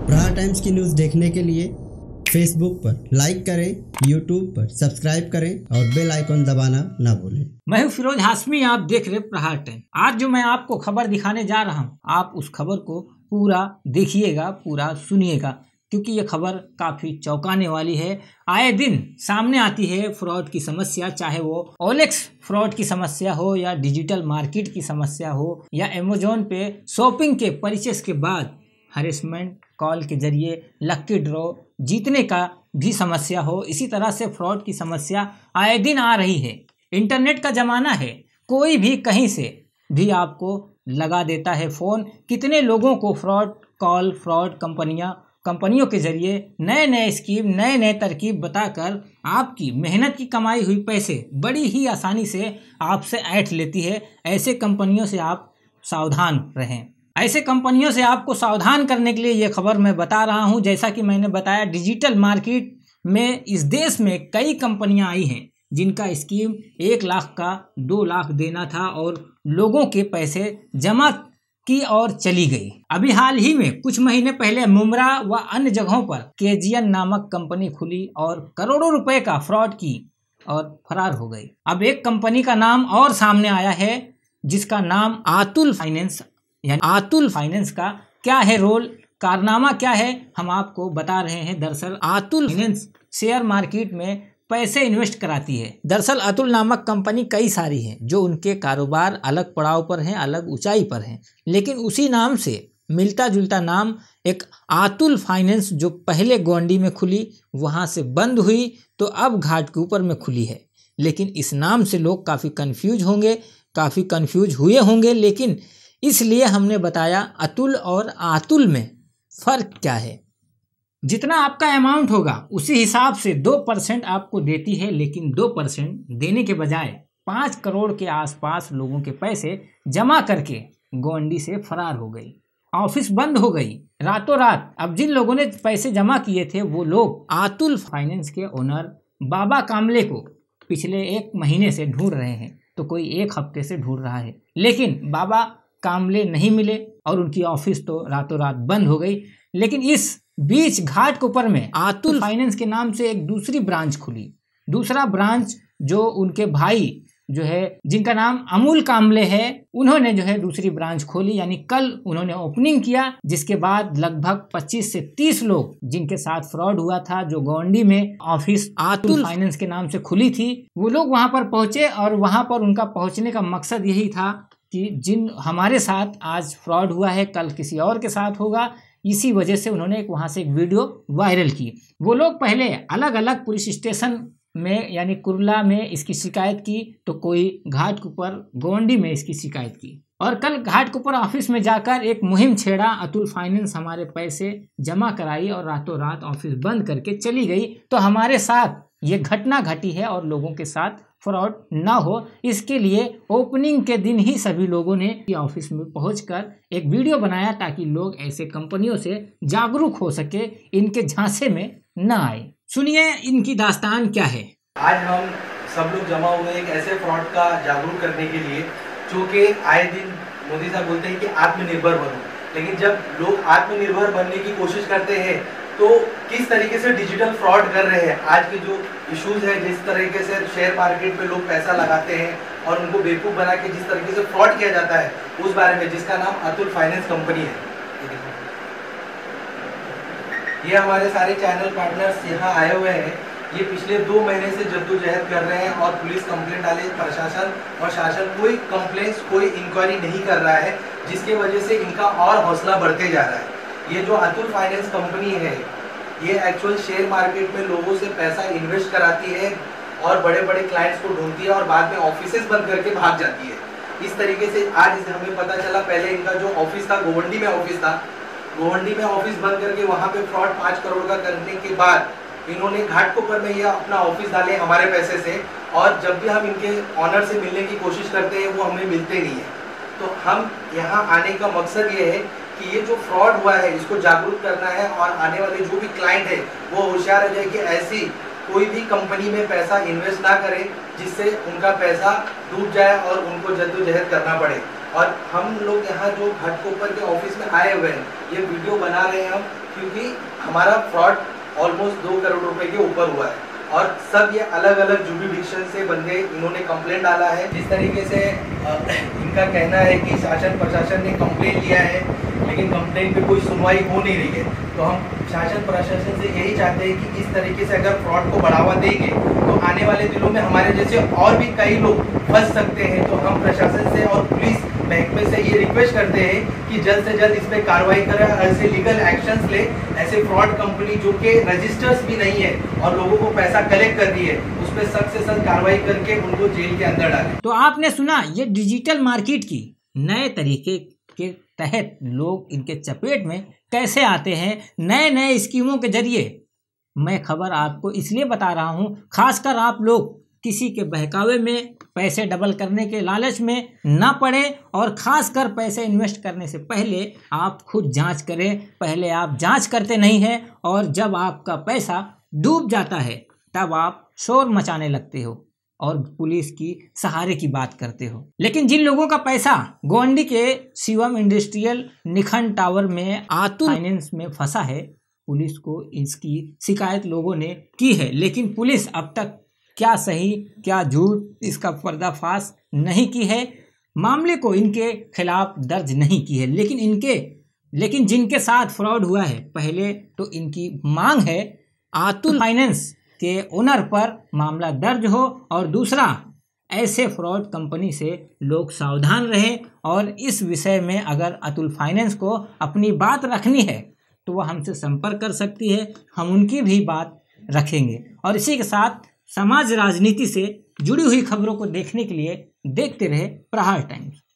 प्रहार टाइम्स की न्यूज़ देखने के लिए फेसबुक पर लाइक करें, यूट्यूब पर सब्सक्राइब करें और बेल आइकन दबाना ना भूलें। मैं हूं फिरोज हाशमी, आप देख रहे प्रहार टाइम। आज जो मैं आपको खबर दिखाने जा रहा हूं, आप उस खबर को पूरा देखिएगा, पूरा सुनिएगा, क्योंकि ये खबर काफी चौंकाने वाली है। आए दिन सामने आती है फ्रॉड की समस्या, चाहे वो OLX फ्रॉड की समस्या हो या डिजिटल मार्केट की समस्या हो या अमेजोन पे शॉपिंग के परचेस के बाद हरेसमेंट कॉल के जरिए लक्की ड्रॉ जीतने का भी समस्या हो। इसी तरह से फ्रॉड की समस्या आए दिन आ रही है। इंटरनेट का ज़माना है, कोई भी कहीं से भी आपको लगा देता है फ़ोन। कितने लोगों को फ्रॉड कॉल, फ्रॉड कंपनियों के जरिए नए नए स्कीम, नए नए तरकीब बताकर आपकी मेहनत की कमाई हुई पैसे बड़ी ही आसानी से आपसे ऐंठ लेती है। ऐसे कंपनियों से आप सावधान रहें। ऐसे कंपनियों से आपको सावधान करने के लिए ये खबर मैं बता रहा हूँ। जैसा कि मैंने बताया, डिजिटल मार्केट में इस देश में कई कंपनियां आई हैं जिनका स्कीम 1 लाख का 2 लाख देना था और लोगों के पैसे जमा की और चली गई। अभी हाल ही में कुछ महीने पहले मुमरा व अन्य जगहों पर KGN नामक कंपनी खुली और करोड़ों रुपए का फ्रॉड की और फरार हो गई। अब एक कंपनी का नाम और सामने आया है जिसका नाम आतुल फाइनेंस, यानी आतुल फाइनेंस का क्या है रोल, कारनामा क्या है, हम आपको बता रहे हैं। दरअसल आतुल फाइनेंस शेयर मार्केट में पैसे इन्वेस्ट कराती है। दरअसल अतुल नामक कंपनी कई सारी हैं जो उनके कारोबार अलग पड़ाव पर हैं, अलग ऊंचाई पर हैं, लेकिन उसी नाम से मिलता जुलता नाम एक आतुल फाइनेंस जो पहले गोंडी में खुली, वहाँ से बंद हुई तो अब घाट के ऊपर में खुली है। लेकिन इस नाम से लोग काफ़ी कन्फ्यूज हुए होंगे, लेकिन इसलिए हमने बताया अतुल और आतुल में फ़र्क क्या है। जितना आपका अमाउंट होगा उसी हिसाब से 2% आपको देती है, लेकिन 2% देने के बजाय 5 करोड़ के आसपास लोगों के पैसे जमा करके गोंडी से फरार हो गई। ऑफिस बंद हो गई रातों रात। अब जिन लोगों ने पैसे जमा किए थे वो लोग आतुल फाइनेंस के ओनर बाबा कामले को पिछले 1 महीने से ढूंढ रहे हैं, तो कोई 1 हफ्ते से ढूंढ रहा है, लेकिन बाबा कामले नहीं मिले और उनकी ऑफिस तो रातों रात बंद हो गई। लेकिन इस बीच घाट के ऊपर में आतुल फाइनेंस के नाम से एक दूसरी ब्रांच खुली। दूसरा ब्रांच जो उनके भाई जो है, जिनका नाम अमूल कामले है, उन्होंने जो है दूसरी ब्रांच खोली, यानी कल उन्होंने ओपनिंग किया, जिसके बाद लगभग 25 से 30 लोग जिनके साथ फ्रॉड हुआ था, जो गोंडी में ऑफिस आतुल फाइनेंस के नाम से खुली थी, वो लोग वहां पर पहुंचे और वहां पर उनका पहुंचने का मकसद यही था कि जिन हमारे साथ आज फ्रॉड हुआ है कल किसी और के साथ होगा। इसी वजह से उन्होंने वहाँ से एक वीडियो वायरल की। वो लोग पहले अलग अलग पुलिस स्टेशन में, यानी कुर्ला में इसकी शिकायत की, तो कोई घाट के ऊपर गोंडी में इसकी शिकायत की, और कल घाट के ऊपर ऑफिस में जाकर एक मुहिम छेड़ा, अतुल फाइनेंस हमारे पैसे जमा कराई और रातों रात ऑफिस बंद करके चली गई, तो हमारे साथ ये घटना घटी है और लोगों के साथ फ्रॉड ना हो, इसके लिए ओपनिंग के दिन ही सभी लोगों ने ऑफिस में पहुंचकर एक वीडियो बनाया ताकि लोग ऐसे कंपनियों से जागरूक हो सके, इनके झांसे में न आए। सुनिए इनकी दास्तान क्या है। आज हम सब लोग जमा हुए एक ऐसे फ्रॉड का जागरूक करने के लिए, जो कि आए दिन मोदी साहब बोलते हैं कि आत्मनिर्भर बनो, लेकिन जब लोग आत्मनिर्भर बनने की कोशिश करते हैं तो किस तरीके से डिजिटल फ्रॉड कर रहे हैं। आज के जो इश्यूज है, जिस तरीके से शेयर मार्केट पे लोग पैसा लगाते हैं और उनको बेवकूफ़ बना के जिस तरीके से फ्रॉड किया जाता है, उस बारे में, जिसका नाम अतुल फाइनेंस कंपनी है। ये हमारे सारे चैनल पार्टनर्स यहाँ आए हुए हैं। ये पिछले 2 महीने से जद्दोजहद कर रहे हैं और पुलिस कंप्लेंट डाले, प्रशासन और शासन कोई कंप्लेंट्स, कोई इंक्वायरी नहीं कर रहा है, जिसके वजह से इनका और हौसला बढ़ते जा रहा है। ये जो अतुल फाइनेंस कंपनी है, ये एक्चुअल शेयर मार्केट में लोगों से पैसा इन्वेस्ट कराती है और बड़े बड़े क्लाइंट्स को ढूंढती है और बाद में ऑफिसेज बंद करके भाग जाती है। इस तरीके से आज हमें पता चला, पहले इनका जो ऑफिस था गोवंडी में ऑफिस था, गोवंडी में ऑफिस बंद करके वहाँ पे फ्रॉड 5 करोड़ का करने के बाद इन्होंने घाटकोपर में यह अपना ऑफिस डाले हमारे पैसे से, और जब भी हम इनके ऑनर से मिलने की कोशिश करते हैं वो हमें मिलते नहीं है। तो हम यहाँ आने का मकसद ये है कि ये जो फ्रॉड हुआ है इसको जागरूक करना है और आने वाले जो भी क्लाइंट है वो होशियार हो जाए कि ऐसी कोई भी कंपनी में पैसा इन्वेस्ट ना करें जिससे उनका पैसा डूब जाए और उनको जद्दोजहद करना पड़े। और हम लोग यहाँ जो घाटकोपर के ऑफिस में आए हुए हैं, ये वीडियो बना रहे हैं हम क्योंकि हमारा फ्रॉड ऑलमोस्ट 2 करोड़ रुपए के ऊपर हुआ है और सब ये अलग अलग जुरिडिक्शन से बंदे इन्होंने कंप्लेंट डाला है। जिस तरीके से इनका कहना है कि शासन प्रशासन ने कंप्लेंट लिया है लेकिन कंप्लेंट पे कोई सुनवाई हो नहीं रही है, तो हम शासन प्रशासन से यही चाहते हैं कि इस तरीके से अगर फ्रॉड को बढ़ावा देंगे तो आने वाले दिनों में हमारे जैसे और भी कई लोग फंस सकते हैं। तो हम प्रशासन से और पुलिस महकमे से ये रिक्वेस्ट करते हैं कि जल्द से जल्द इस पर कार्रवाई करें, ऐसे लीगल एक्शंस ले। ऐसे फ्रॉड कंपनी जो कि रजिस्टर्स भी नहीं है और लोगों को पैसा कलेक्ट कर रही है, उस पर सख्त से सख्त कार्रवाई करके उनको जेल के अंदर डालें। तो आपने सुना, ये डिजिटल मार्केट की नए तरीके के तहत लोग इनके चपेट में कैसे आते हैं नए नए स्कीमों के जरिए। मैं खबर आपको इसलिए बता रहा हूं, खासकर आप लोग किसी के बहकावे में पैसे डबल करने के लालच में ना पड़े और खासकर पैसे इन्वेस्ट करने से पहले आप खुद जांच करें। पहले आप जांच करते नहीं हैं और जब आपका पैसा डूब जाता है तब आप शोर मचाने लगते हो और पुलिस की सहारे की बात करते हो। लेकिन जिन लोगों का पैसा गोंडी के शिवम इंडस्ट्रियल निखंड टावर में आतुल फाइनेंस में फंसा है, पुलिस को इसकी शिकायत लोगों ने की है, लेकिन पुलिस अब तक क्या सही क्या झूठ इसका पर्दाफाश नहीं की है, मामले को इनके खिलाफ दर्ज नहीं की है। लेकिन जिनके साथ फ्रॉड हुआ है, पहले तो इनकी मांग है आतुल फाइनेंस के ओनर पर मामला दर्ज हो और दूसरा ऐसे फ्रॉड कंपनी से लोग सावधान रहें और इस विषय में अगर अतुल फाइनेंस को अपनी बात रखनी है तो वह हमसे संपर्क कर सकती है, हम उनकी भी बात रखेंगे। और इसी के साथ समाज राजनीति से जुड़ी हुई खबरों को देखने के लिए देखते रहे प्रहार टाइम्स।